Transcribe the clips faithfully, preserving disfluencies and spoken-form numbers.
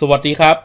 สวัสดีครับ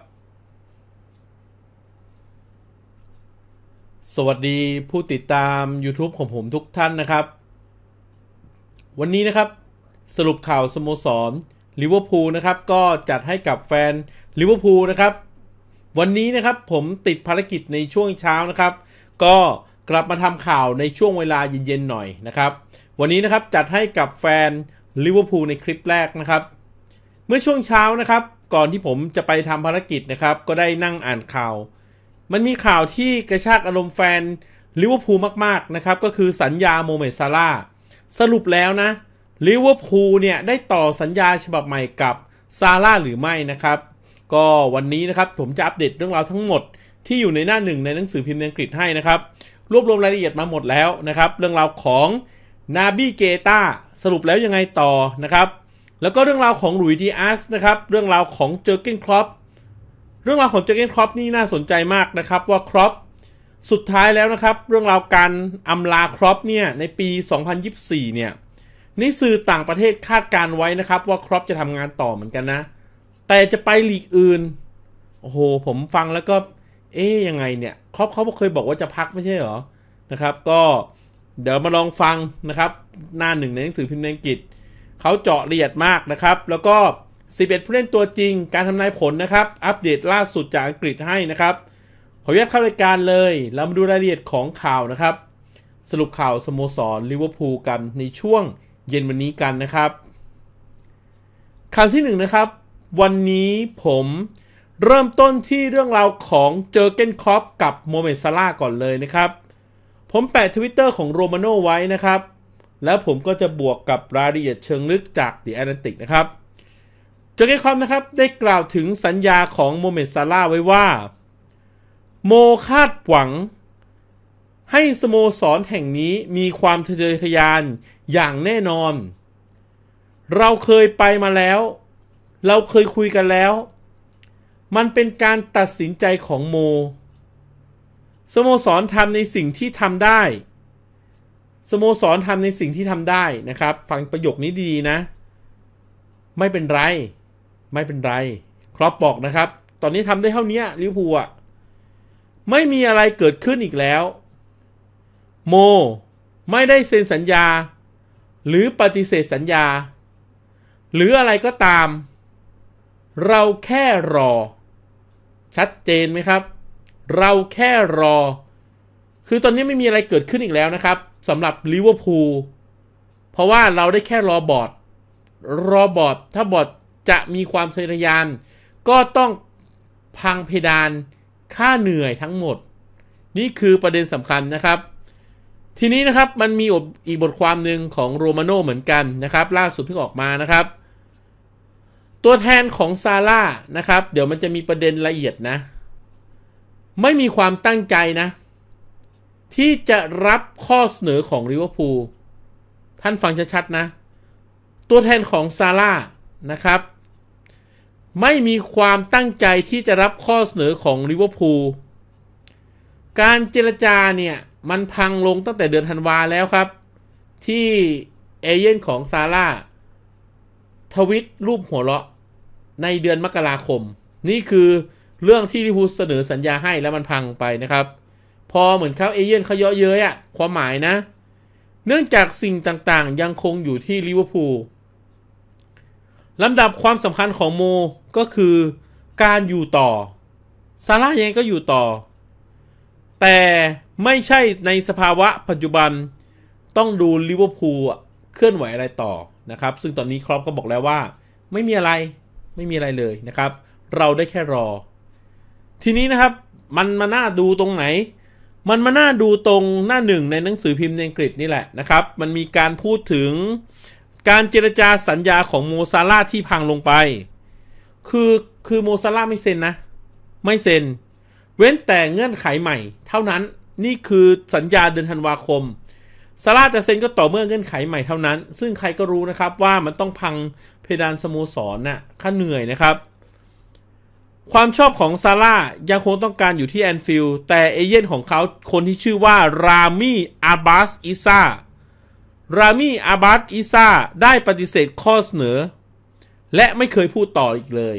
สวัสดีผู้ติดตาม YouTube ของผมทุกท่านนะครับวันนี้นะครับสรุปข่าวสโมสรลิเวอร์พูลนะครับก็จัดให้กับแฟนลิเวอร์พูลนะครับวันนี้นะครับผมติดภารกิจในช่วงเช้านะครับก็กลับมาทำข่าวในช่วงเวลาเย็นๆหน่อยนะครับวันนี้นะครับจัดให้กับแฟนลิเวอร์พูลในคลิปแรกนะครับเมื่อช่วงเช้านะครับก่อนที่ผมจะไปทำภารกิจนะครับก็ได้นั่งอ่านข่าวมันมีข่าวที่กระชากอารมณ์แฟนลิเวอร์พูลมากๆนะครับก็คือสัญญาโมเมดซาลาห์สรุปแล้วนะลิเวอร์พูลเนี่ยได้ต่อสัญญาฉบับใหม่กับซาลาห์หรือไม่นะครับก็วันนี้นะครับผมจะอัปเดตเรื่องราวทั้งหมดที่อยู่ในหน้าหนึ่งในหนังสือพิมพ์อังกฤษให้นะครับรวบรวมรายละเอียดมาหมดแล้วนะครับเรื่องราวของนาบีเกต้าสรุปแล้วยังไงต่อนะครับแล้วก็เรื่องราวของหลุยส์ดิอาสนะครับเรื่องราวของเจอร์เก้นคล็อปเรื่องราวของเจอร์เก้นคล็อปนี่น่าสนใจมากนะครับว่าคล็อปสุดท้ายแล้วนะครับเรื่องราวการอำลาคล็อปเนี่ยในปีสองพันยี่สิบสี่เนี่ยนี่สื่อต่างประเทศคาดการไว้นะครับว่าคล็อปจะทำงานต่อเหมือนกันนะแต่จะไปลีกอื่นโอ้โหผมฟังแล้วก็เอ๊ยยังไงเนี่ยคล็อปเขาเคยบอกว่าจะพักไม่ใช่เหรอนะครับก็เดี๋ยวมาลองฟังนะครับหน้าหนึ่งในหนังสือพิมพ์อังกฤษเขาเจาะละเอียดมากนะครับแล้วก็สิบเอ็ดผู้เล่นตัวจริงการทำนายผลนะครับอัปเดตล่าสุดจากอังกฤษให้นะครับขออนุญาตเข้ารายการเลยเรามาดูรายละเอียดของข่าวนะครับสรุปข่าวสโมสรลิเวอร์พูลกันในช่วงเย็นวันนี้กันนะครับข่าวที่หนึ่งนะครับวันนี้ผมเริ่มต้นที่เรื่องราวของเจอร์เก้นคล็อปกับโมเมดซาลาห์ก่อนเลยนะครับผมแปะ Twitter ของโรมาโน่ไว้นะครับแล้วผมก็จะบวกกับรายละเอียดเชิงลึกจาก The Atlantic นะครับเจอร์เก้นคล็อปนะครับได้กล่าวถึงสัญญาของโมเมดซาลาห์ไว้ว่าโมคาดหวังให้สโมสรแห่งนี้มีความทะเยอทะยานอย่างแน่นอนเราเคยไปมาแล้วเราเคยคุยกันแล้วมันเป็นการตัดสินใจของโมสโมสรทำในสิ่งที่ทำได้สโมสรทำในสิ่งที่ทำได้นะครับฟังประโยคนี้ดีๆนะไม่เป็นไรไม่เป็นไรครอปบอกนะครับตอนนี้ทำได้เท่านี้ลิเวอร์พูลอ่ะไม่มีอะไรเกิดขึ้นอีกแล้วโมไม่ได้เซ็นสัญญาหรือปฏิเสธสัญญาหรืออะไรก็ตามเราแค่รอชัดเจนไหมครับเราแค่รอคือตอนนี้ไม่มีอะไรเกิดขึ้นอีกแล้วนะครับสำหรับลิเวอร์พูลเพราะว่าเราได้แค่รอบอร์ดรอบอร์ดถ้าบอร์ดจะมีความทะเยอทะยานก็ต้องพังเพดานค่าเหนื่อยทั้งหมดนี่คือประเด็นสำคัญนะครับทีนี้นะครับมันมีอีกบทความหนึ่งของโรมาโน่เหมือนกันนะครับล่าสุดเพิ่งออกมานะครับตัวแทนของซาร่านะครับเดี๋ยวมันจะมีประเด็นละเอียดนะไม่มีความตั้งใจนะที่จะรับข้อเสนอของลิเวอร์พูลท่านฟังชัดๆนะตัวแทนของซาร่านะครับไม่มีความตั้งใจที่จะรับข้อเสนอของลิเวอร์พูลการเจรจาเนี่ยมันพังลงตั้งแต่เดือนธันวาแล้วครับที่เอเย่นของซาร่าทวิตรูปหัวเราะในเดือนมกราคมนี่คือเรื่องที่ลิเวอร์พูลเสนอสัญญาให้แล้วมันพังไปนะครับพอเหมือนเขาเอเย่นเขาเยอะเย้ยอะความหมายนะเนื่องจากสิ่งต่างๆยังคงอยู่ที่ลิเวอร์พูลลำดับความสำคัญของโมก็คือการอยู่ต่อซาร่ายังไงก็อยู่ต่อแต่ไม่ใช่ในสภาวะปัจจุบันต้องดูลิเวอร์พูลเคลื่อนไหวอะไรต่อนะครับซึ่งตอนนี้ครอปก็บอกแล้วว่าไม่มีอะไรไม่มีอะไรเลยนะครับเราได้แค่รอทีนี้นะครับมันมาน่าดูตรงไหนมันมาน่าดูตรงหน้าหนึ่งในหนังสือพิมพ์อังกฤษนี่แหละนะครับมันมีการพูดถึงการเจรจาสัญญาของโมซาลาห์ที่พังลงไปคือคือโมซาลาห์ไม่เซ็นนะไม่เซ็นเว้นแต่เงื่อนไขใหม่เท่านั้นนี่คือสัญญาเดือนธันวาคมซาร่าจะเซ็นก็ต่อเมื่อเงื่อนไขใหม่เท่านั้นซึ่งใครก็รู้นะครับว่ามันต้องพังเพดานสโมสรน่ะค่าเหนื่อยนะครับความชอบของซาร่ายังคงต้องการอยู่ที่แอนฟิลด์แต่เอเย่นของเขาคนที่ชื่อว่ารามีอาบาสอิซารามีอาบาสอิซาได้ปฏิเสธข้อเสนอและไม่เคยพูดต่ออีกเลย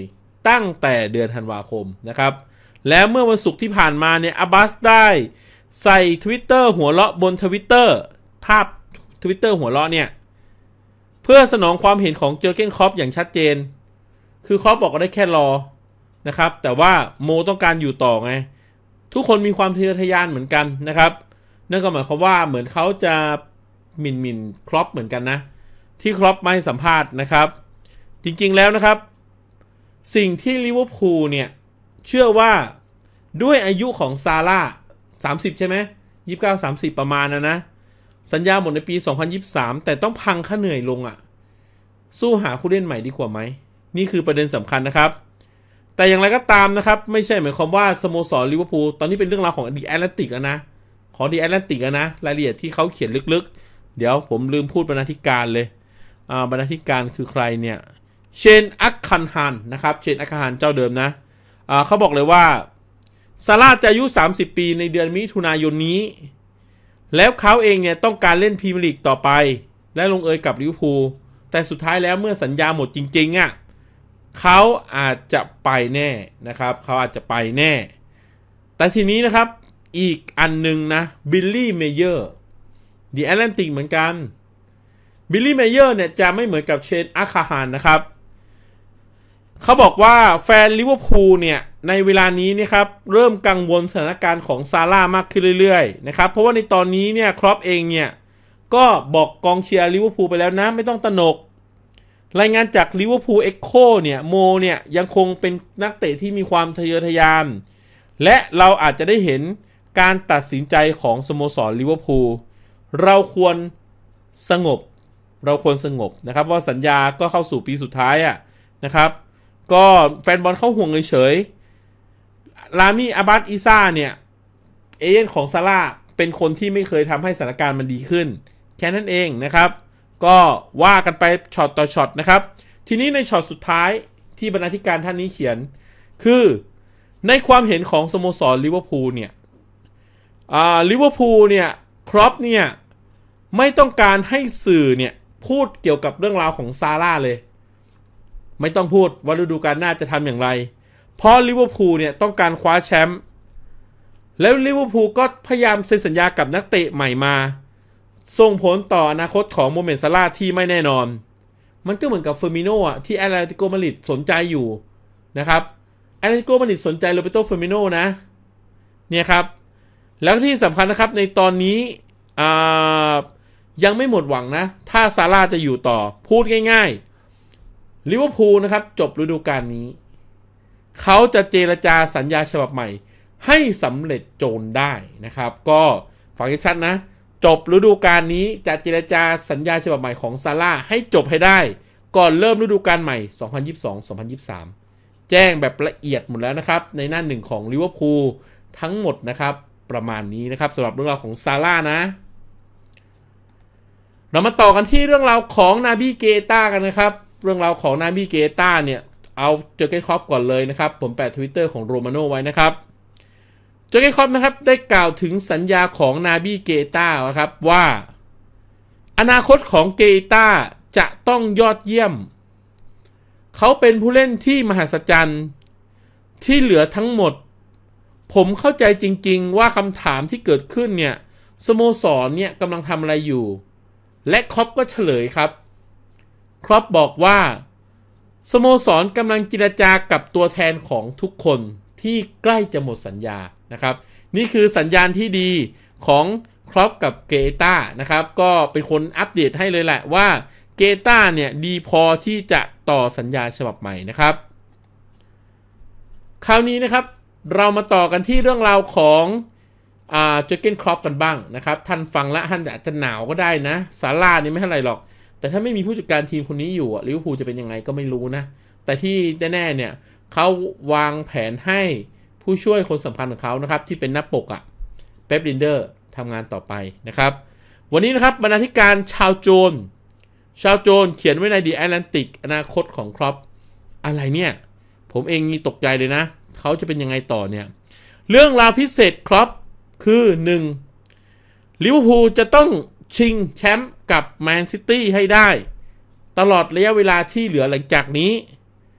ตั้งแต่เดือนธันวาคมนะครับแล้วเมื่อวันศุกร์ที่ผ่านมาเนี่ยอับบาสได้ใส่ Twitter หัวเราะบน Twitter ภาพ Twitter หัวเราะเนี่ยเพื่อสนองความเห็นของเจอร์เก้นคล็อปอย่างชัดเจนคือคล็อปบอกว่าได้แค่รอนะครับแต่ว่าโมต้องการอยู่ต่อไงทุกคนมีความทะเยอทะยานเหมือนกันนะครับนั่นก็หมายความว่าเหมือนเขาจะหมิ่นหมิ่นคล็อปเหมือนกันนะที่คล็อปไม่สัมภาษณ์นะครับจริงๆแล้วนะครับสิ่งที่ลิเวอร์พูลเนี่ยเชื่อว่าด้วยอายุของซาร่าสามสิบใช่ไหมยี่สิบเก้า สามสิบประมาณนะนะสัญญาหมดในปีสองพันยี่สิบสามแต่ต้องพังค่าเหนื่อยลงอ่ะสู้หาผู้เล่นใหม่ดีกว่าไหมนี่คือประเด็นสำคัญนะครับแต่อย่างไรก็ตามนะครับไม่ใช่หมายความว่าสโมสรลิเวอร์พูลตอนนี้เป็นเรื่องราวของดีแอตแลนติกแล้วนะของดีแอตแลนติกนะรายละเอียดที่เขาเขียนลึกๆเดี๋ยวผมลืมพูดบรรณาธิการเลยอ่าบรรณาธิการคือใครเนี่ยเชนอัคคันฮันนะครับเชนอัคคันฮันเจ้าเดิมนะอ่าเขาบอกเลยว่าซาร่าจะอายุสามสิบปีในเดือนมิถุนายนนี้แล้วเขาเองเนี่ยต้องการเล่นพรีเมียร์ลีกต่อไปและลงเอยกับลิเวอร์พูลแต่สุดท้ายแล้วเมื่อสัญญาหมดจริงๆอ่ะเขาอาจจะไปแน่นะครับเขาอาจจะไปแน่แต่ทีนี้นะครับอีกอันหนึ่งนะบิลลี่เมเยอร์ดีแอตแลนติกเหมือนกันบิลลี่เมเยอร์เนี่ยจะไม่เหมือนกับเชนอัคคาฮานนะครับเขาบอกว่าแฟนลิเวอร์พูลเนี่ยในเวลานี้นะครับเริ่มกังวลสถานการณ์ของซาร่ามากขึ้นเรื่อยๆนะครับเพราะว่าในตอนนี้เนี่ยคล็อปเองเนี่ยก็บอกกองเชียร์ลิเวอร์พูลไปแล้วนะไม่ต้องตระหนกรายงานจากลิเวอร์พูลเอ็กโคเนี่ยโมเนี่ยยังคงเป็นนักเตะที่มีความทะเยอทะยานและเราอาจจะได้เห็นการตัดสินใจของสโมสรลิเวอร์พูลเราควรสงบเราควรสงบนะครับว่าสัญญาก็เข้าสู่ปีสุดท้ายอ่ะนะครับก็แฟนบอลเข้าห่วงเฉยๆลามี่อาบัตอิซ่าเนี่ยเอเจนต์ของซาร่าเป็นคนที่ไม่เคยทำให้สถานการณ์มันดีขึ้นแค่นั้นเองนะครับก็ว่ากันไปช็อตต่อช็อตนะครับทีนี้ในช็อตสุดท้ายที่บรรณาธิการท่านนี้เขียนคือในความเห็นของสโมสรลิเวอร์พูลเนี่ยอ่าลิเวอร์พูลเนี่ยครอปเนี่ยไม่ต้องการให้สื่อเนี่ยพูดเกี่ยวกับเรื่องราวของซาร่าเลยไม่ต้องพูดว่าฤดูกาลหน้าจะทำอย่างไรเพราะลิเวอร์พูลเนี่ยต้องการคว้าแชมป์แล้วลิเวอร์พูลก็พยายามเซ็นสัญญากับนักเตะใหม่มาส่งผลต่ออนาคตของโมเมนต์ซาร่าที่ไม่แน่นอนมันก็เหมือนกับเฟอร์มิโน่ที่แอตเลติโกมาดริดสนใจอยู่นะครับแอตเลติโกมาดริดสนใจโรเบโตเฟอร์มิโน่นะเนี่ยครับแล้วที่สำคัญนะครับในตอนนี้ยังไม่หมดหวังนะถ้าซาร่าจะอยู่ต่อพูดง่ายๆลิเวอร์พูลนะครับจบฤดูกาลนี้เขาจะเจรจาสัญญาฉบับใหม่ให้สำเร็จโจรได้นะครับก็ฟังให้ชัดนะจบฤดูกาลนี้จะเจรจาสัญญาฉบับใหม่ของซาร่าให้จบให้ได้ก่อนเริ่มฤดูกาลใหม่ สองพันยี่สิบสอง สองพันยี่สิบสาม แจ้งแบบละเอียดหมดแล้วนะครับในหน้าหนึ่งของลิเวอร์พูลทั้งหมดนะครับประมาณนี้นะครับสำหรับเรื่องราวของซาร่านะเรามาต่อกันที่เรื่องราวของนาบีเกต้ากันนะครับเรื่องราวของนาบีเกต้าเนี่ยเอาเจอเกนคล็อปก่อนเลยนะครับผมแปะ Twitter ของโรมาโน่ไว้นะครับเจอเกนคล็อปนะครับได้กล่าวถึงสัญญาของนาบีเกต้าครับว่าอนาคตของเกต้าจะต้องยอดเยี่ยมเขาเป็นผู้เล่นที่มหัศจรรย์ที่เหลือทั้งหมดผมเข้าใจจริงๆว่าคำถามที่เกิดขึ้นเนี่ยสโมสรเนี่ยกำลังทำอะไรอยู่และคล็อปก็เฉลยครับคล็อปบอกว่าสโมสรกำลังเจรจากับตัวแทนของทุกคนที่ใกล้จะหมดสัญญานะครับนี่คือสัญญาณที่ดีของคล็อปกับเกต้านะครับก็เป็นคนอัปเดตให้เลยแหละว่าเกต้าเนี่ยดีพอที่จะต่อสัญญาฉบับใหม่นะครับคราวนี้นะครับเรามาต่อกันที่เรื่องราวของอ่าเจอร์เก้นคล็อปกันบ้างนะครับท่านฟังแล้วท่านอาจจะหนาวก็ได้นะซาร่านี่ไม่เท่าไหร่หรอกแต่ถ้าไม่มีผู้จัดการทีมคนนี้อยู่ลิเวอร์พูลจะเป็นยังไงก็ไม่รู้นะแต่ที่แน่ๆเนี่ยเขาวางแผนให้ผู้ช่วยคนสำคัญของเขานะครับที่เป็นหน้าปกอะเป๊ปลินเดอร์ทำงานต่อไปนะครับวันนี้นะครับบรรณาธิการชาวโจนชาวโจนเขียนไว้ในดีแอตแลนติกอนาคตของคล็อปอะไรเนี่ยผมเองมีตกใจเลยนะเขาจะเป็นยังไงต่อเนี่ยเรื่องราวพิเศษคล็อปคือหนึ่งลิเวอร์พูลจะต้องชิงแชมป์กับแมนซิตี้ให้ได้ตลอดระยะเวลาที่เหลือหลังจากนี้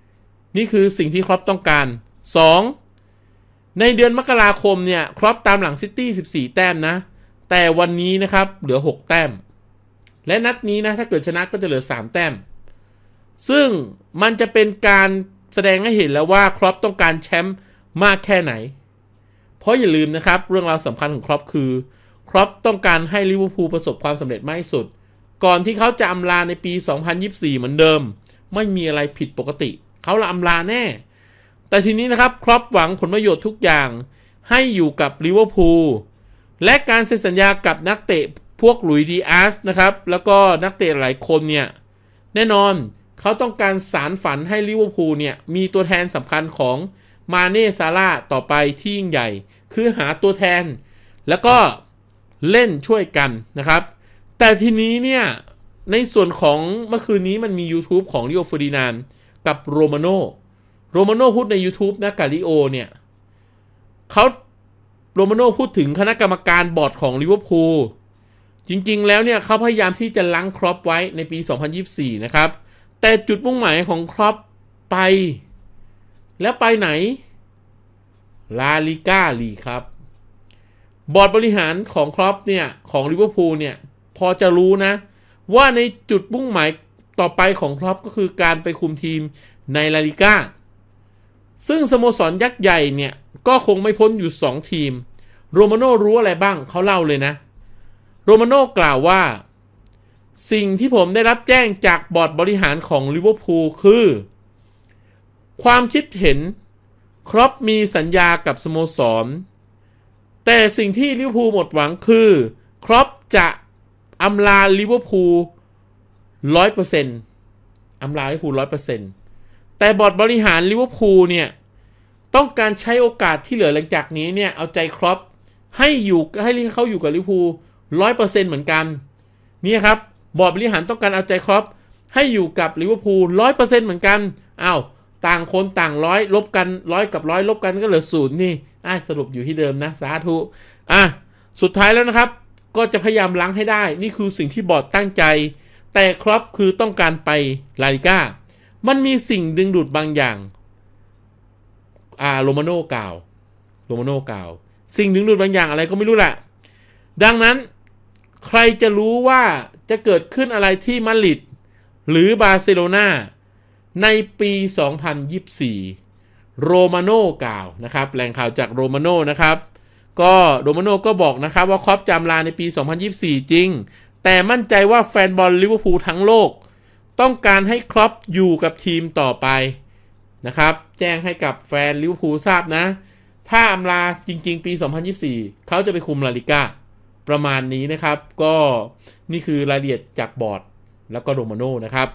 นี่คือสิ่งที่ครอปต้องการสองในเดือนมกราคมเนี่ยครอปตามหลังซิตี้สิบสี่แต้มนะแต่วันนี้นะครับเหลือหกแต้มและนัดนี้นะถ้าเกิดชนะก็จะเหลือสามแต้มซึ่งมันจะเป็นการแสดงให้เห็นแล้วว่าครอปต้องการแชมป์มากแค่ไหนเพราะอย่าลืมนะครับเรื่องราวสำคัญของครอปคือครอปต้องการให้ลิเวอร์พูลประสบความสำเร็จมากที่สุดก่อนที่เขาจะอำลาในปีสองพันยี่สิบสี่เหมือนเดิมไม่มีอะไรผิดปกติเขาละอำลาแน่แต่ทีนี้นะครับครอปหวังผลประโยชน์ทุกอย่างให้อยู่กับลิเวอร์พูลและการเซ็นสัญญากับนักเตะพวกหลุยส์ดีอาสนะครับแล้วก็นักเตะหลายคนเนี่ยแน่นอนเขาต้องการสารฝันให้ลิเวอร์พูลเนี่ยมีตัวแทนสำคัญของมาเน่ซาร่าต่อไปที่ยิ่งใหญ่คือหาตัวแทนแล้วก็เล่นช่วยกันนะครับแต่ทีนี้เนี่ยในส่วนของเมื่อคืนนี้มันมี YouTube ของลิโอเฟอร์ดินานด์กับโรมาโนโรมาโนพูดใน YouTube นะกับลิโอเนี่ยเขาโรมาโนพูดถึงคณะกรรมการบอร์ดของลิเวอร์พูลจริงๆแล้วเนี่ยเขาพยายามที่จะล้างครอปไว้ในปีสองพันยี่สิบสี่นะครับแต่จุดมุ่งหมายของครอปไปแล้วไปไหนลาลิก้าลีกครับบอร์ดบริหารของครอปเนี่ยของลิเวอร์พูลเนี่ยพอจะรู้นะว่าในจุดมุ่งหมายต่อไปของครอปก็คือการไปคุมทีมในลาลิก้าซึ่งสโมสรยักษ์ใหญ่เนี่ยก็คงไม่พ้นอยู่สองทีมโรมาโน่รู้อะไรบ้างเขาเล่าเลยนะโรมาโน่กล่าวว่าสิ่งที่ผมได้รับแจ้งจากบอร์ดบริหารของลิเวอร์พูลคือความคิดเห็นครอปมีสัญญากับสโมสรแต่สิ่งที่ลิเวอร์พูลหมดหวังคือครอปจะอำลาลิเวอร์พูล ร้อยเปอร์เซ็นต์ อำลาลิเวอร์พูล ร้อยเปอร์เซ็นต์ แต่บอร์ดบริหารลิเวอร์พูลเนี่ยต้องการใช้โอกาสที่เหลือหลังจากนี้เนี่ยเอาใจครอปให้อยู่ให้เขาอยู่กับลิเวอร์พูล ร้อยเปอร์เซ็นต์ เหมือนกันนี่ครับบอร์ดบริหารต้องการเอาใจครอปให้อยู่กับลิเวอร์พูล ร้อยเปอร์เซ็นต์ เหมือนกันอ้าวต่างคนต่างร้อยลบกันร้อยกับร้อยลบกันก็เหลือศูนย์นี่อ่ะสรุปอยู่ที่เดิมนะสาธุอ่ะสุดท้ายแล้วนะครับก็จะพยายามล้างให้ได้นี่คือสิ่งที่บอร์ดตั้งใจแต่ครอปคือต้องการไปลาลิก้ามันมีสิ่งดึงดูดบางอย่างอ่าโรมาโน่กล่าวโรมาโน่กล่าวสิ่งดึงดูดบางอย่างอะไรก็ไม่รู้แหละดังนั้นใครจะรู้ว่าจะเกิดขึ้นอะไรที่มาดริดหรือบาร์เซโลนาในปีสองพันยี่สิบสี่โรมาโน่กล่าวนะครับแหล่งข่าวจากโรมาโน่นะครับก็โรมาโน่ก็บอกนะครับว่าครอปจำลาในปีสองพันยี่สิบสี่จริงแต่มั่นใจว่าแฟนบอลลิเวอร์พูลทั้งโลกต้องการให้ครอปอยู่กับทีมต่อไปนะครับแจ้งให้กับแฟนลิเวอร์พูลทราบนะถ้าอำลาจริงๆปีสองพันยี่สิบสี่เขาจะไปคุมลาลิก้าประมาณนี้นะครับก็นี่คือรายละเอียดจากบอร์ดแล้วก็โรมาโน่นะครับ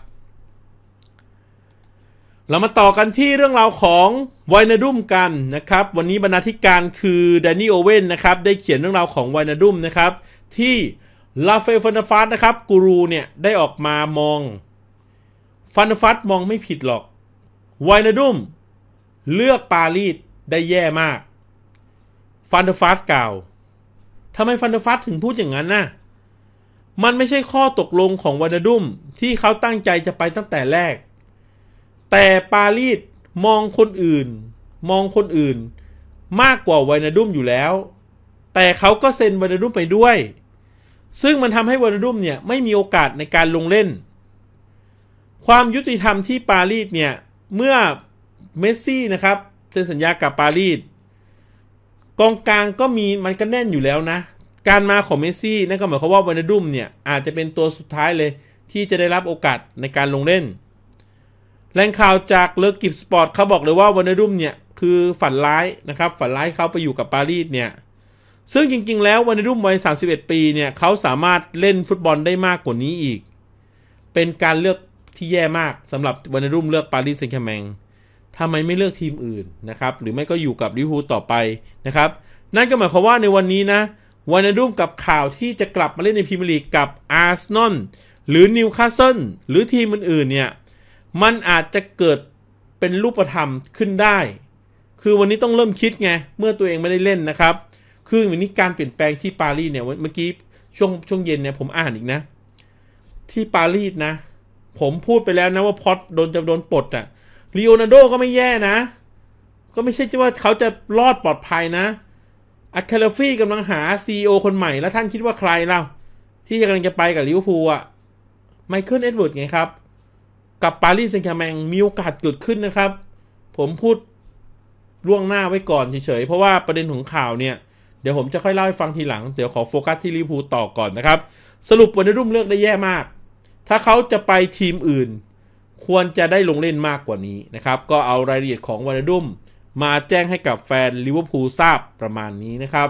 เรามาต่อกันที่เรื่องราวของไวนาดุมกันนะครับวันนี้บรรณาธิการคือแดนนี่โอเว่นนะครับได้เขียนเรื่องราวของไวนาดุมนะครับที่ลาเฟลฟันเดอร์ฟาสนะครับกูรูเนี่ยได้ออกมามองฟันเดอร์ฟาสมองไม่ผิดหรอกไวนาดุมเลือกปารีสได้แย่มากฟันเดอร์ฟาสกล่าวทำไมฟันเดอร์ฟาสถึงพูดอย่างนั้นน่ะมันไม่ใช่ข้อตกลงของไวนาดุมที่เขาตั้งใจจะไปตั้งแต่แรกแต่ปารีสมองคนอื่นมองคนอื่นมากกว่าไวนาดุมอยู่แล้วแต่เขาก็เซ็นไวนาดุมไปด้วยซึ่งมันทำให้ไวนาดุมเนี่ยไม่มีโอกาสในการลงเล่นความยุติธรรมที่ปารีสเนี่ยเมื่อเมสซี่นะครับเซ็นสัญญากับปารีสกองกลางก็มีมันก็แน่นอยู่แล้วนะการมาของเมสซี่นั่นก็หมายความว่าไวนาดุมเนี่ยอาจจะเป็นตัวสุดท้ายเลยที่จะได้รับโอกาสในการลงเล่นแหล่งข่าวจากเลอกิฟสปอร์ตเขาบอกเลยว่าไวนาดุมเนี่ยคือฝันร้ายนะครับฝันร้ายเขาไปอยู่กับปารีสเนี่ยซึ่งจริงๆแล้วไวนาดุมวัยสามสิบเอ็ดปีเนี่ยเขาสามารถเล่นฟุตบอลได้มากกว่านี้อีกเป็นการเลือกที่แย่มากสำหรับไวนาดุมเลือกปารีสแซงต์แชร์แมงทำไมไม่เลือกทีมอื่นนะครับหรือไม่ก็อยู่กับลิเวอร์พูลต่อไปนะครับนั่นก็หมายความว่าในวันนี้นะไวนาดุมกับข่าวที่จะกลับมาเล่นในพรีเมียร์ลีกกับอาร์เซนอลหรือนิวคาสเซิลหรือทีมอื่นๆเนี่ยมันอาจจะเกิดเป็นรูปธรรมขึ้นได้คือวันนี้ต้องเริ่มคิดไงเมื่อตัวเองไม่ได้เล่นนะครับคือวันนี้การเปลี่ยนแปลงที่ปารีสเนี่ยเมื่อกี้ช่วงช่วงเย็นเนี่ยผมอ่านอีกนะที่ปารีสนะผมพูดไปแล้วนะว่าพอตโดนจะโดนปลดอ่ะลีโอนาร์โดก็ไม่แย่นะก็ไม่ใช่ว่าเขาจะรอดปลอดภัยนะอัคเคลฟี่กำลังหา ซี อี โอ คนใหม่แล้วท่านคิดว่าใครเล่าที่กำลังจะไปกับลิเวอร์พูลอะไมเคิลเอ็ดเวิร์ดไงครับกับปารีสแซงต์แชร์แมงมีโอกาสเกิดขึ้นนะครับผมพูดล่วงหน้าไว้ก่อนเฉยๆเพราะว่าประเด็นของข่าวเนี่ยเดี๋ยวผมจะค่อยเล่าให้ฟังทีหลังเดี๋ยวขอโฟกัสที่ลิเวอร์พูลต่อก่อนนะครับสรุปวันนี้รุ่มเลือกได้แย่มากถ้าเขาจะไปทีมอื่นควรจะได้ลงเล่นมากกว่านี้นะครับก็เอารายละเอียดของวานาดุมมาแจ้งให้กับแฟนลิเวอร์พูลทราบประมาณนี้นะครับ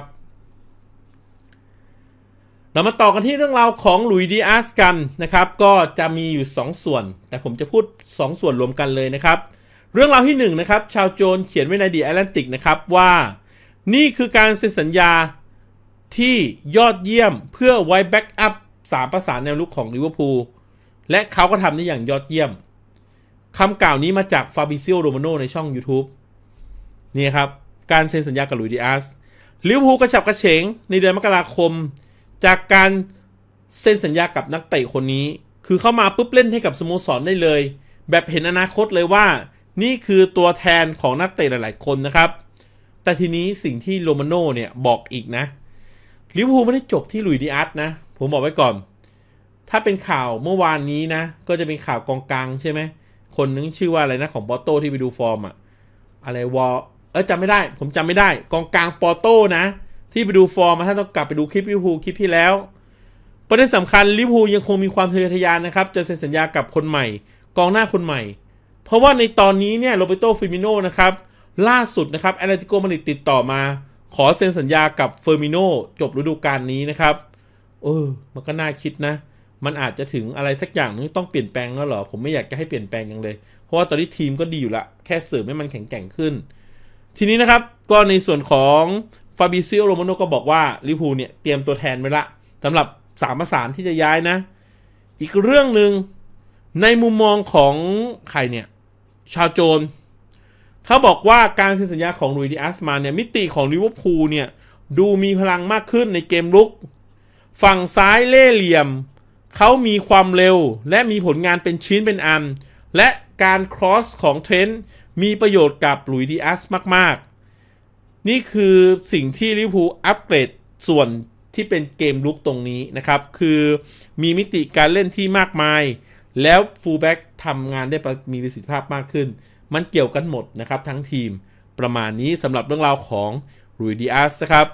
เรามาต่อกันที่เรื่องราวของหลุยส์ ดิอาสกันนะครับก็จะมีอยู่สองส่วนแต่ผมจะพูดสองส่วนรวมกันเลยนะครับเรื่องราวที่หนึ่งนะครับชาวโจนเขียนไว้ใน The Atlantic นะครับว่านี่คือการเซ็นสัญญาที่ยอดเยี่ยมเพื่อไว้แบ็กอัพสามประสานแนวลุกของลิเวอร์พูลและเขาก็ทำได้อย่างยอดเยี่ยมคำกล่าวนี้มาจากฟาบิซิโอ โรมาโนในช่อง YouTube นี่ครับการเซ็นสัญญากับหลุยส์ ดิอาสลิเวอร์พูลกระฉับกระเฉงในเดือนมกราคมจากการเซ็นสัญญากับนักเตะคนนี้คือเข้ามาปุ๊บเล่นให้กับสโมสรได้เลยแบบเห็นอนาคตเลยว่านี่คือตัวแทนของนักเตะหลายๆคนนะครับแต่ทีนี้สิ่งที่โรมาโน่เนี่ยบอกอีกนะลิเวอร์พูลไม่ได้จบที่หลุยส์ ดิอาสนะผมบอกไว้ก่อนถ้าเป็นข่าวเมื่อวานนี้นะก็จะเป็นข่าวกองกลางใช่ไหมคนนึงชื่อว่าอะไรนะของปอร์โต้ที่ไปดูฟอร์มอะอะไรวอเออจำไม่ได้ผมจำไม่ได้กองกลางปอร์โต้นะที่ไปดูฟอร์มมาถ้าต้องกลับไปดูคลิปลิเวอร์พูลคลิปที่แล้วประเด็นสำคัญลิเวอร์พูลยังคงมีความทะเยอทะยานนะครับจะเซ็นสัญญากับคนใหม่กองหน้าคนใหม่เพราะว่าในตอนนี้เนี่ยโรเบโต ฟิมิโนนะครับล่าสุดนะครับแอตเลติโก มาดริดติดต่อมาขอเซ็นสัญญากับเฟอร์มิโนจบฤดูกาลนี้นะครับเออมันก็น่าคิดนะมันอาจจะถึงอะไรสักอย่างนึงต้องเปลี่ยนแปลงแล้วเหรอผมไม่อยากจะให้เปลี่ยนแปลงยังเลยเพราะว่าตอนนี้ทีมก็ดีอยู่ละแค่เสริมให้มันแข็งแกร่งขึ้นทีนี้นะครับก็ในส่วนของฟาบิซิโอ โรมาโนก็บอกว่าลิเวอร์พูลเนี่ยเตรียมตัวแทนไว้ละสำหรับสามประสานที่จะย้ายนะอีกเรื่องหนึ่งในมุมมองของใครเนี่ยชาวโจนเขาบอกว่าการเซ็นสัญญาของหลุยส์ ดิอาสมาเนี่ยมิติของลิเวอร์พูลเนี่ยดูมีพลังมากขึ้นในเกมรุกฝั่งซ้ายเล่เหลี่ยมเขามีความเร็วและมีผลงานเป็นชิ้นเป็นอันและการครอสของเทรนต์มีประโยชน์กับหลุยส์ ดิอาสมากๆนี่คือสิ่งที่ลิเวอร์พูลอัปเกรดส่วนที่เป็นเกมรุกตรงนี้นะครับคือมีมิติการเล่นที่มากมายแล้วฟูลแบ็กทำงานได้มีประสิทธิภาพมากขึ้นมันเกี่ยวกันหมดนะครับทั้งทีมประมาณนี้สำหรับเรื่องราวของหลุยส์ ดิอาสนะครับ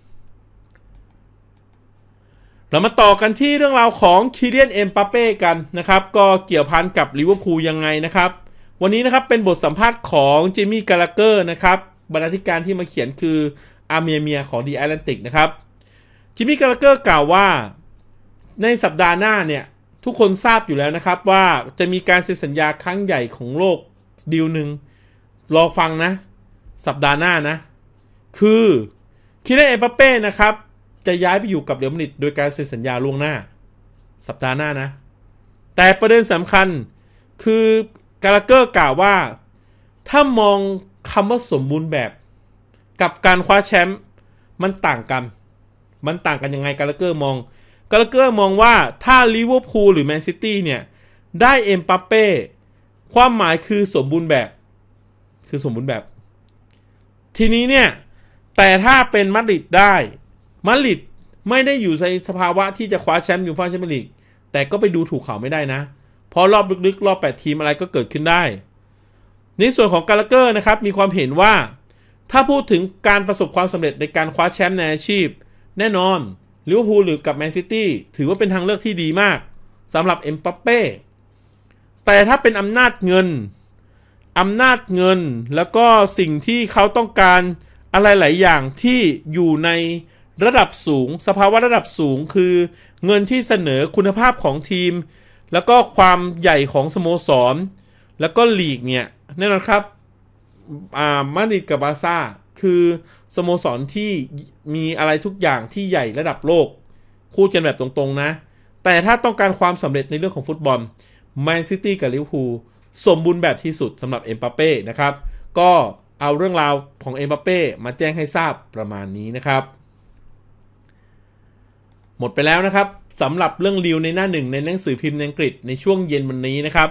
เรามาต่อกันที่เรื่องราวของคิเลียน เอ็มบัปเป้กันนะครับก็เกี่ยวพันกับลิเวอร์พูลยังไงนะครับวันนี้นะครับเป็นบทสัมภาษณ์ของเจมี่ กาลาเกอร์นะครับบรรณาธิการที่มาเขียนคืออาเมียเมียของ The Atlantic นะครับเจมี่ กาลาเกอร์กล่าวว่าในสัปดาห์หน้าเนี่ยทุกคนทราบอยู่แล้วนะครับว่าจะมีการเซ็นสัญญาครั้งใหญ่ของโลกดีลหนึ่งรอฟังนะสัปดาห์หน้านะคือคิเลียน เอ็มบัปเป้นะครับจะย้ายไปอยู่กับเรอัลมาดริดโดยการเซ็นสัญญาล่วงหน้าสัปดาห์หน้านะแต่ประเด็นสำคัญคือกาลาเกอร์กล่าวว่าถ้ามองคำว่าสมบูรณ์แบบกับการคว้าแชมป์มันต่างกันมันต่างกันยังไงกาลาเกอร์มองกาลาเกอร์มองว่าถ้าลิเวอร์พูลหรือแมนซิตี้เนี่ยได้เอ็มบัปเป้ความหมายคือสมบูรณ์แบบคือสมบูรณ์แบบทีนี้เนี่ยแต่ถ้าเป็นมาดริดได้มาดริดไม่ได้อยู่ในสภาวะที่จะคว้าแชมป์ยูฟ่าแชมเปี้ยนลีกแต่ก็ไปดูถูกเขาไม่ได้นะเพราะรอบลึกๆรอบแปดทีมอะไรก็เกิดขึ้นได้ในส่วนของกาลาเกอร์นะครับมีความเห็นว่าถ้าพูดถึงการประสบความสำเร็จในการคว้าแชมป์ในอาชีพแน่นอนลิเวอร์พูลหรือกับแมนซิตี้ถือว่าเป็นทางเลือกที่ดีมากสำหรับเอ็มบัปเป้แต่ถ้าเป็นอำนาจเงินอำนาจเงินแล้วก็สิ่งที่เขาต้องการอะไรหลายอย่างที่อยู่ในระดับสูงสภาวะระดับสูงคือเงินที่เสนอคุณภาพของทีมแล้วก็ความใหญ่ของสโมสรแล้วก็ลีกเนี่ยแน่นอนครับอ่ามาดริดกับบาร์ซ่าคือสโมสรที่มีอะไรทุกอย่างที่ใหญ่ระดับโลกพูดกันแบบตรงๆนะแต่ถ้าต้องการความสำเร็จในเรื่องของฟุตบอลแมนซิตี้กับลิเวอร์พูลสมบูรณ์แบบที่สุดสำหรับเอ็มบัปเป้นะครับก็เอาเรื่องราวของเอ็มบัปเป้มาแจ้งให้ทราบประมาณนี้นะครับหมดไปแล้วนะครับสำหรับเรื่องรีวในหน้าหนึ่งในหนังสือพิมพ์อังกฤษในช่วงเย็นวันนี้นะครับ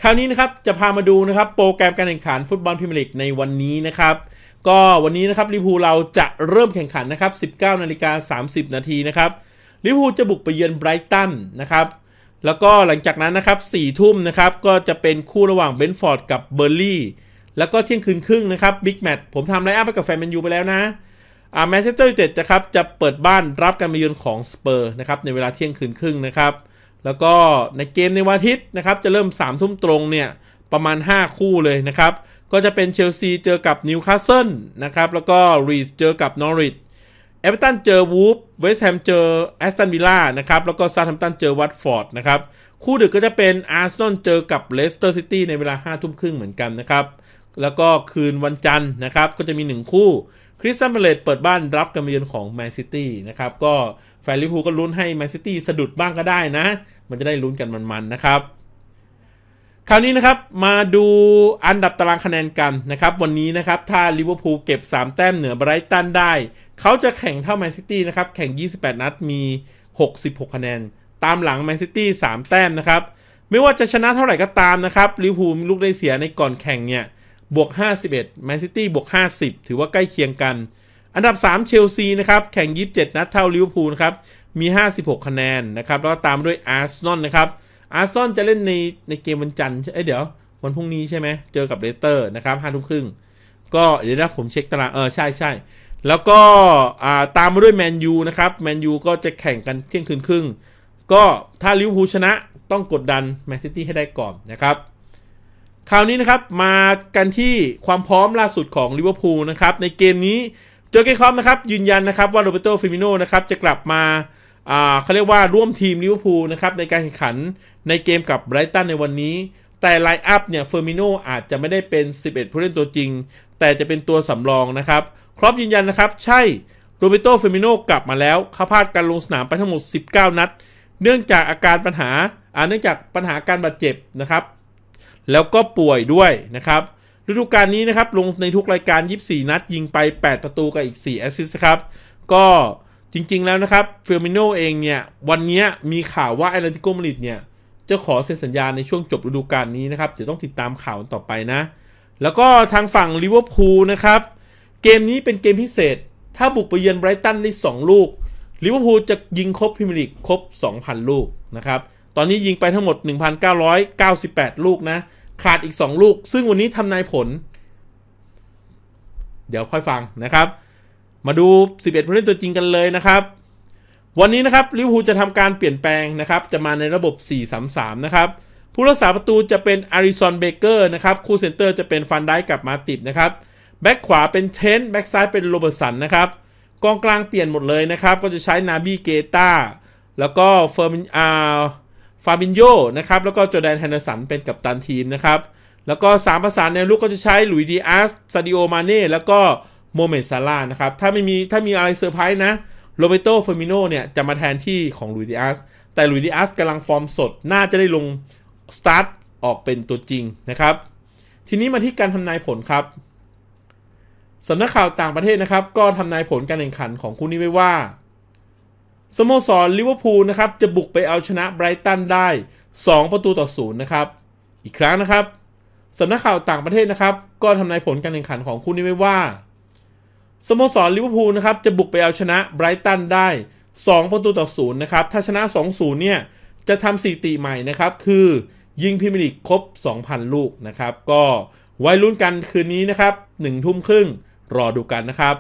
คราวนี้นะครับจะพามาดูนะครับโปรแกรมการแข่งขันฟุตบอลพรีเมียร์ลีกในวันนี้นะครับก็วันนี้นะครับลิเวอร์พูลเราจะเริ่มแข่งขันนะครับ สิบเก้านาฬิกาสามสิบนาทีนะครับลิเวอร์พูลจะบุกไปเยือนไบรตันนะครับแล้วก็หลังจากนั้นนะครับสี่ทุ่มนะครับก็จะเป็นคู่ระหว่างเบรนท์ฟอร์ดกับเบอร์ลี่แล้วก็เที่ยงคืนครึ่งนะครับบิ๊กแมตช์ผมทำไลน์อัพไปกับแฟนแมนยูไปแล้วนะอ่าแมนเชสเตอร์ยูไนเต็ดนะครับจะเปิดบ้านรับการมาเยือนของสเปอร์นะครับในเวลาเที่ยงคืนครึ่งนะครับแล้วก็ในเกมในวันอาทิตย์นะครับจะเริ่มสามทุ่มตรงเนี่ยประมาณห้าคู่เลยนะครับก็จะเป็นเชลซีเจอกับนิวคาสเซิลนะครับแล้วก็รีดส์เจอกับนอริทเอเวอร์ตันเจอวูฟเวสต์แฮมเจอแอสตันวิลล่านะครับแล้วก็ซาท์แฮมป์ตันเจอวัตฟอร์ดนะครับคู่ดึกก็จะเป็นอาร์เซนอลเจอกับเลสเตอร์ซิตี้ในเวลาห้าทุ่มครึ่งเหมือนกันนะครับแล้วก็คืนวันจันทร์นะครับก็จะมีหนึ่งคู่คริสตัลพาเลซเปิดบ้านรับการมาเยือนของแมนซิตี้นะครับก็แฟนลิเวอร์พูลก็ลุ้นให้แมนซิตี้สะดุดบ้างก็ได้นะมันจะได้ลุ้นกันมันๆนะครับคราวนี้นะครับมาดูอันดับตารางคะแนนกันนะครับวันนี้นะครับถ้าลิเวอร์พูลเก็บสามแต้มเหนือไบรตันได้เขาจะแข่งเท่าแมนซิตี้นะครับแข่งยี่สิบแปดนัดมีหกสิบหกคะแนนตามหลังแมนซิตี้สามแต้มนะครับไม่ว่าจะชนะเท่าไหร่ก็ตามนะครับลิเวอร์พูลมีลูกได้เสียในก่อนแข่งเนี่ยบวกห้าสิบเอ็ดแมนซิตี้บวกห้าสิบถือว่าใกล้เคียงกันอันดับสามเชลซีนะครับแข่งยี่สิบเจ็ดนัดเท่าลิเวอร์พูลนะครับมีห้าสิบหกคะแนนนะครับแล้วก็ตามด้วยอาร์เซนอลนะครับอาร์เซนอลจะเล่นในในเกมวันจันทร์เอ้ยเดี๋ยววันพรุ่งนี้ใช่ไหมเจอกับเลสเตอร์นะครับห้าทุ่มครึ่งก็เดี๋ยวนะผมเช็คตารางเออใช่ใช่แล้วก็อ่าตามมาด้วยแมนยูนะครับแมนยูก็จะแข่งกันเที่ยงคืนครึ่งก็ถ้าลิเวอร์พูลชนะต้องกดดันแมนซิตี้ให้ได้ก่อนนะครับคราวนี้นะครับมากันที่ความพร้อมล่าสุดของลิเวอร์พูลนะครับในเกมนี้เจอเกนคอมนะครับยืนยันนะครับว่าโรเบโต เฟมิโน่นะครับจะกลับมาอ่าเขาเรียกว่าร่วมทีมลิเวอร์พูลนะครับในการแข่งขันในเกมกับไบรตันในวันนี้แต่ไลน์อัพเนี่ยเฟอร์มิโน่อาจจะไม่ได้เป็นสิบเอ็ดผู้เล่นตัวจริงแต่จะเป็นตัวสำรองนะครับครอปยืนยันนะครับใช่โรเบโต เฟมิโน่กลับมาแล้วเขาพลาดการลงสนามไปทั้งหมดสิบเก้านัดเนื่องจากอาการปัญหาอ่าเนื่องจากปัญหาการบาดเจ็บนะครับแล้วก็ป่วยด้วยนะครับฤดูกาลนี้นะครับลงในทุกรายการยี่สิบสี่นัดยิงไปแปดประตูกับอีกสี่แอสซิสต์ครับก็จริงๆแล้วนะครับเฟอร์มิโน่เองเนี่ยวันนี้มีข่าวว่าแอตเลติโกมาดริดเนี่ยจะขอเซ็นสัญญาในช่วงจบฤดูกาลนี้นะครับจะต้องติดตามข่าวต่อไปนะแล้วก็ทางฝั่งลิเวอร์พูลนะครับเกมนี้เป็นเกมพิเศษถ้าบุกไปเยือนไบรตันได้สองลูกลิเวอร์พูลจะยิงครบพรีเมียร์ลีกครบ สองพัน ลูกนะครับตอนนี้ยิงไปทั้งหมด หนึ่งพันเก้าร้อยเก้าสิบแปด ลูกนะขาดอีกสองลูกซึ่งวันนี้ทำนายผลเดี๋ยวค่อยฟังนะครับมาดูสิบเอ็ดผู้เล่นตัวจริงกันเลยนะครับวันนี้นะครับลิเวอร์พูลจะทำการเปลี่ยนแปลงนะครับจะมาในระบบ สี่ สาม สาม นะครับผู้รักษาประตูจะเป็นอาริสันเบเกอร์นะครับคู่เซนเตอร์จะเป็นฟันไดค์กับมาติบนะครับแบ็คขวาเป็นเทนต์แบ็คซ้ายเป็นโรเบิร์ตสันนะครับกองกลางเปลี่ยนหมดเลยนะครับก็จะใช้นาบีเกต้าแล้วก็เฟอร์มินอาฟาบินโญนะครับแล้วก็จอร์แดนแฮนเดอร์สันเป็นกัปตันทีมนะครับแล้วก็สามประสานแนวลุกก็จะใช้หลุยส์ดิอาสซาดิโอมาเน่แล้วก็โมเมดซาร่านะครับถ้าไม่มีถ้ามีอะไรเซอร์ไพรส์นะโรเบโต เฟอร์มิโน่เนี่ยจะมาแทนที่ของหลุยส์ดิอาสแต่หลุยส์ดิอาสกำลังฟอร์มสดน่าจะได้ลงสตาร์ทออกเป็นตัวจริงนะครับทีนี้มาที่การทำนายผลครับสำนักข่าวต่างประเทศนะครับก็ทำนายผลการแข่งขันของคู่นี้ไว้ว่าสโมสรลิเวอร์พูลนะครับจะบุกไปเอาชนะไบรตันได้สองประตูต่อศูนย์นะครับอีกครั้งนะครับสำนักข่าวต่างประเทศนะครับก็ทำนายผลการแข่งขันของคู่นี้ไว้ว่าสโมสรลิเวอร์พูลนะครับจะบุกไปเอาชนะไบรตันได้สองประตูต่อศูนย์นะครับถ้าชนะ สองศูนย์ เนี่ยจะทำสถิติใหม่นะครับคือยิงพรีเมียร์ลีกครบ สองพัน ลูกนะครับก็ไว้ลุ้นกันคืนนี้นะครับหนึ่งทุ่มครึ่งรอดูกันนะครับ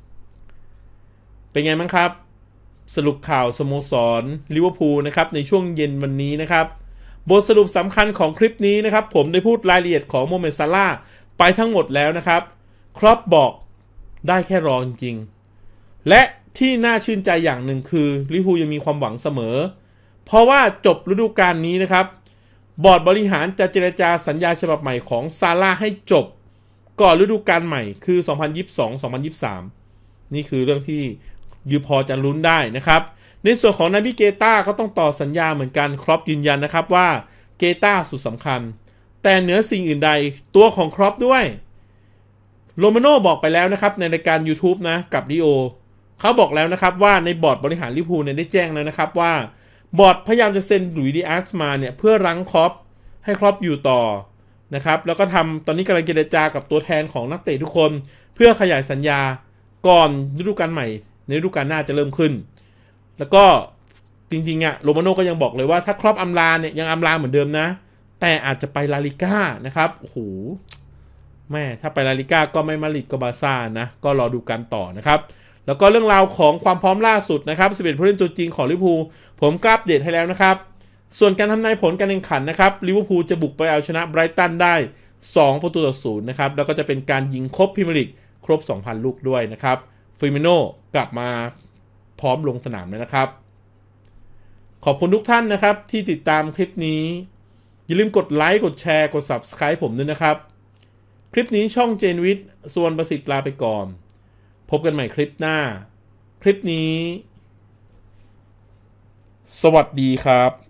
เป็นไงบ้างครับสรุปข่าวสโมสรลิเวอร์พูลนะครับในช่วงเย็นวันนี้นะครับบทสรุปสำคัญของคลิปนี้นะครับผมได้พูดรายละเอียดของโมเมดซาร่าไปทั้งหมดแล้วนะครับครอปบอกได้แค่รอจริงๆและที่น่าชื่นใจอย่างหนึ่งคือลิเวอร์พูลยังมีความหวังเสมอเพราะว่าจบฤดูกาลนี้นะครับบอร์ดบริหารจะเจรจาสัญญาฉบับใหม่ของซาร่าให้จบก่อนฤดูกาลใหม่คือ สองพันยี่สิบสอง สองพันยี่สิบสาม นี่คือเรื่องที่ยูพอจะลุ้นได้นะครับในส่วนของนาบิเกต้าก็ต้องต่อสัญญาเหมือนกันครอปยืนยันนะครับว่าเกต้าสุดสำคัญแต่เหนือสิ่งอื่นใดตัวของครอปด้วยโรมาโน่บอกไปแล้วนะครับในรายการ YouTube นะกับดิโอเขาบอกแล้วนะครับว่าในบอร์ดบริหารลิเวอร์พูลเนี่ยได้แจ้งแล้วนะครับว่าบอร์ดพยายามจะเซ็นหลุยส์ดิอาสมาเนี่ยเพื่อรั้งครอปให้ครอปอยู่ต่อนะครับแล้วก็ทำตอนนี้กำลังเจรจากับตัวแทนของนักเตะทุกคนเพื่อขยายสัญญาก่อนฤดูกาลใหม่ในฤดูกาลหน้าจะเริ่มขึ้นแล้วก็จริงๆอะโรมาโน่ก็ยังบอกเลยว่าถ้าครอปอำลาเนี่ยยังอำลาเหมือนเดิมนะแต่อาจจะไปลาลิก้านะครับโอ้โหแม่ถ้าไปลาลิก้าก็ไม่มาดริดก็บาร์ซ่านะก็รอดูกันต่อนะครับแล้วก็เรื่องราวของความพร้อมล่าสุดนะครับสิบเอ็ดผู้เล่นตัวจริงของลิเวอร์พูลผมกราฟเดตให้แล้วนะครับส่วนการทำนายผลการแข่งขันนะครับลิเวอร์พูลจะบุกไปเอาชนะไบรตันได้สองประตูต่อศูนย์นะครับแล้วก็จะเป็นการยิงครบพรีเมียร์ลีกครบ สองพัน ลูกด้วยนะครับฟิร์มิโน่กลับมาพร้อมลงสนามแล้วนะครับขอบคุณทุกท่านนะครับที่ติดตามคลิปนี้อย่าลืมกดไลค์กดแชร์กด ซับสไครบ์ ผมด้วยนะครับคลิปนี้ช่องเจนวิทย์ส่วนประสิทธิ์ลาไปก่อนพบกันใหม่คลิปหน้าคลิปนี้สวัสดีครับ